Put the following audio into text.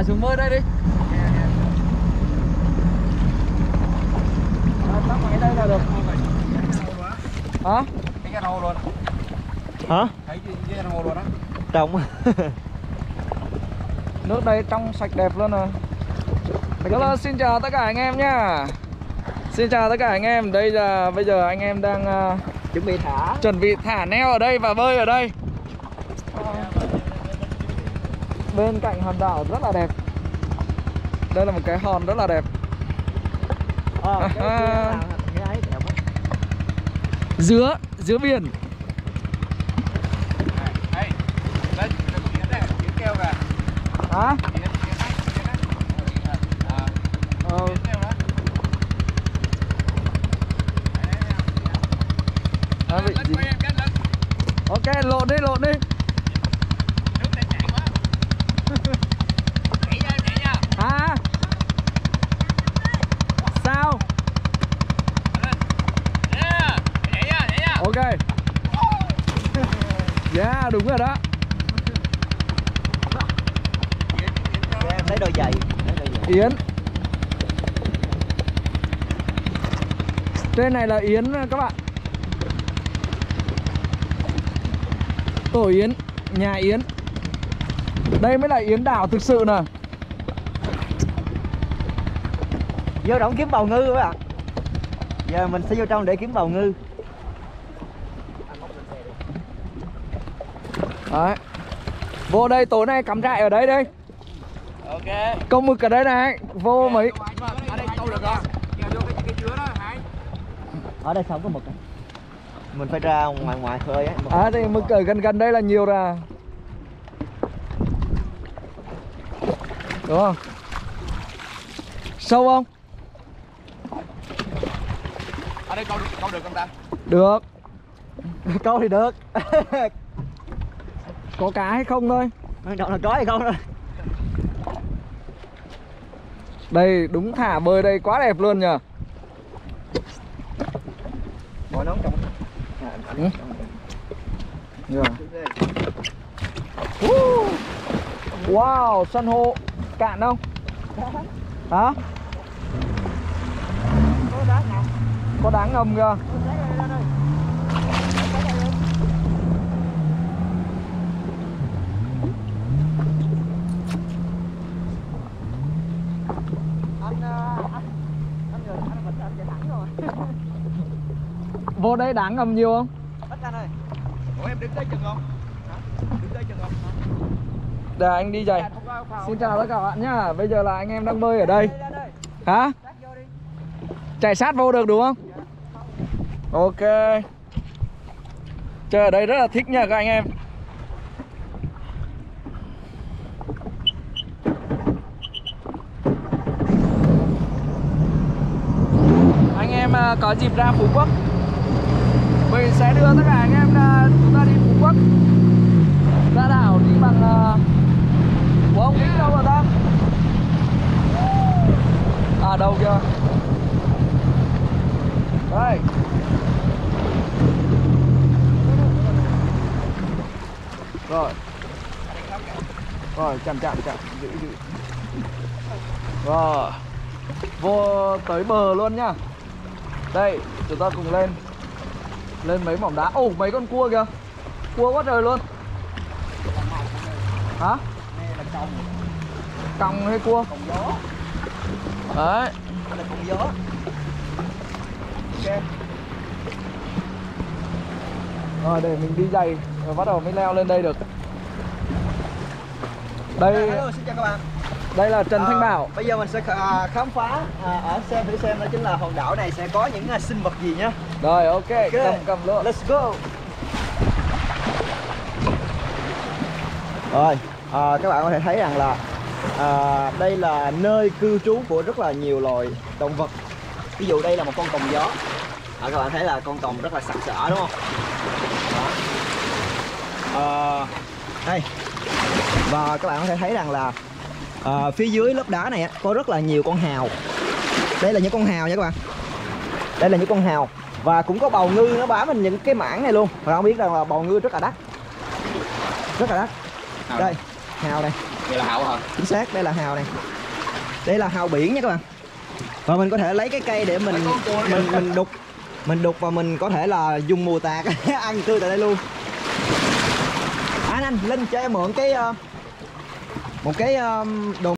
thả xuống bơi đây đi. Tắt máy đây là được. Hả? Thấy cái hồ luôn. Hả? Thấy cái hồ luôn đó. Trong. Nước đây trong sạch đẹp luôn rồi. Hello, xin chào tất cả anh em nhá. Xin chào tất cả anh em. Đây là bây giờ anh em đang chuẩn bị thả neo ở đây và bơi ở đây. Bên cạnh hòn đảo rất là đẹp. Đây là một cái hòn rất là đẹp. Giữa biển. Hả? Ok, lộn đi. Hả? Sao? Ok. Yeah, đúng rồi đó. Em lấy đôi giày. Yến. Trên này là Yến các bạn. Tổ Yến, nhà Yến. Đây mới là Yến đảo thực sự nè. Vô động kiếm bào ngư các bạn. Giờ mình sẽ vô trong để kiếm bào ngư. Đấy. Vô đây tối nay cắm trại ở đây đây. Ok. Câu mực ở đây này. Vô mấy. Ở đây câu được rồi. Vô cái chứa đó hả? Ở đây không có mực. Mình phải ra ngoài khơi á. Thì mực ở gần đây là nhiều ra. Đúng không? Sâu không? Ở đây câu được không ta? Được. Câu thì được. Có cá hay không thôi. Quan trọng là có hay không thôi. Đây đúng thả bơi đây quá đẹp luôn nhờ. Bỏ nóng trong. Ừ. Yeah. Wow, san hô cạn không? Hả? Có đá ngầm kìa. Vô đây đá ngầm nhiều không? Ủa em đứng tới chừng không? Đứng tới chừng không? Để anh đi giày. Xin chào tất cả các bạn nhá. Bây giờ là anh em đang bơi ở đây. Hả? Chạy sát vô được đúng không? Ok. Chơi ở đây rất là thích nha các anh em. Anh em có dịp ra Phú Quốc, mình sẽ đưa tất cả anh em chúng ta đi Phú Quốc. Ra đảo đi bằng của ông Vĩnh đâu rồi ta? À đâu kia. Đây. Rồi chậm giữ. Rồi. Vô tới bờ luôn nhá. Đây, chúng ta cùng lên mấy mỏm đá. Ồ, mấy con cua kìa. Cua quá trời luôn. Hả? Còng hay cua? Còng gió. Đấy. Đây là còng gió. Ok. Rồi để mình đi giày rồi bắt đầu mới leo lên đây được. Đây. Hello, xin chào các bạn. Đây là Trần Thanh Bảo. Bây giờ mình sẽ khám phá ở thử xem đó chính là hòn đảo này sẽ có những sinh vật gì nhá. Rồi ok. Cầm luôn. Let's go. Rồi, các bạn có thể thấy rằng là đây là nơi cư trú của rất là nhiều loài động vật. Ví dụ đây là một con còng gió. Các bạn thấy là con còng rất là sặc sỡ đúng không? Đó. Đây. Và các bạn có thể thấy rằng là phía dưới lớp đá này có rất là nhiều con hào. Đây là những con hào nha các bạn. Đây là những con hào. Và cũng có bào ngư nó bám lên những cái mảng này luôn. Và không biết rằng là bào ngư rất là đắt. Rất là đắt. Đây. hào đây. Đây là hào hả? Chính xác, đây là hào này. Đây là hào biển nha các bạn. Và mình có thể lấy cái cây để mình đục và mình có thể là dùng mùa tạt ăn tươi tại đây luôn. Anh Linh cho em mượn cái một cái đồ